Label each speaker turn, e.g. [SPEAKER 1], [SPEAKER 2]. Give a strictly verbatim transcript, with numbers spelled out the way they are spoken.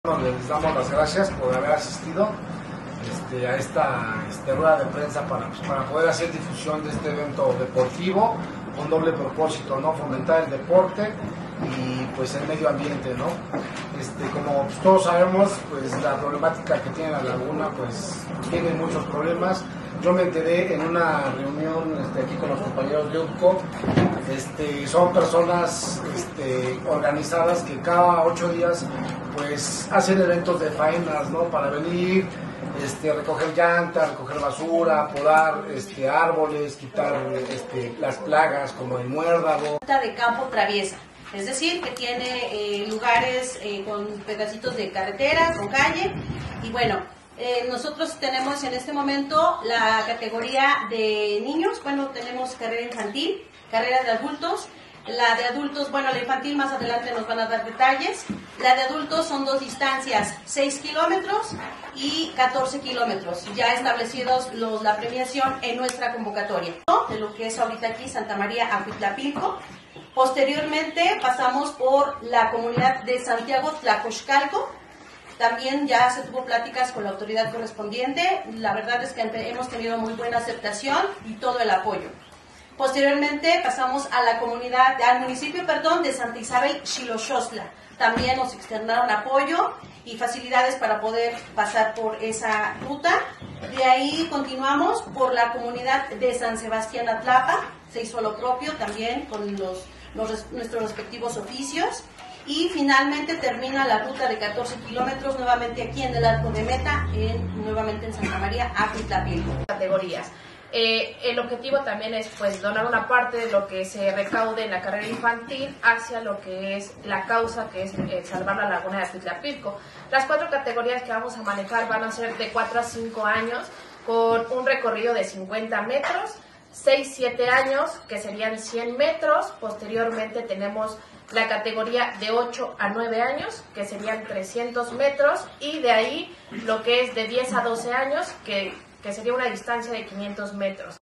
[SPEAKER 1] Les damos las gracias por haber asistido este, a esta este, rueda de prensa para, pues, para poder hacer difusión de este evento deportivo con doble propósito, ¿no? Fomentar el deporte y pues el medio ambiente, ¿no? Este, como pues, todos sabemos, pues la problemática que tiene la laguna, pues tiene muchos problemas. Yo me enteré en una reunión este, aquí con los compañeros de U P C O, este, son personas este, organizadas que cada ocho días pues hacen eventos de faenas, ¿no? Para venir, este, recoger llantas, recoger basura, podar este, árboles, quitar este, las plagas como el muérdago.
[SPEAKER 2] De campo traviesa, es decir, que tiene eh, lugares eh, con pedacitos de carretera, con calle, y bueno, eh, nosotros tenemos en este momento la categoría de niños, bueno, tenemos carrera infantil, carrera de adultos. La de adultos, bueno, la infantil más adelante nos van a dar detalles. La de adultos son dos distancias, seis kilómetros y catorce kilómetros, ya establecidos los, la premiación en nuestra convocatoria, ¿no? De lo que es ahorita aquí Santa María Acuitlapilco. Posteriormente pasamos por la comunidad de Santiago Tlacoxcalco. También ya se tuvo pláticas con la autoridad correspondiente. La verdad es que hemos tenido muy buena aceptación y todo el apoyo. Posteriormente pasamos a la comunidad, al municipio, perdón, de Santa Isabel Xiloxostla. También nos externaron apoyo y facilidades para poder pasar por esa ruta. De ahí continuamos por la comunidad de San Sebastián Atlapa. Se hizo lo propio también con los, los, nuestros respectivos oficios. Y finalmente termina la ruta de catorce kilómetros nuevamente aquí en el Arco de Meta, en, nuevamente en Santa María Acuitlapilco.
[SPEAKER 3] Categorías. Eh, el objetivo también es pues donar una parte de lo que se recaude en la carrera infantil hacia lo que es la causa, que es eh, salvar la laguna de Acuitlapilco. Las cuatro categorías que vamos a manejar van a ser de cuatro a cinco años con un recorrido de cincuenta metros, seis a siete años que serían cien metros, posteriormente tenemos la categoría de ocho a nueve años que serían trescientos metros y de ahí lo que es de diez a doce años que que sería una distancia de quinientos metros.